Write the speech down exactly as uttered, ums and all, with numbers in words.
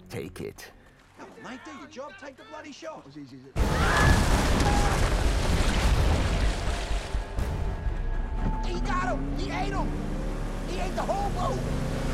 Take it. Come on, mate, do your job. Take the bloody shot. As easy as it... He got him! He ate him! He ate the whole boat!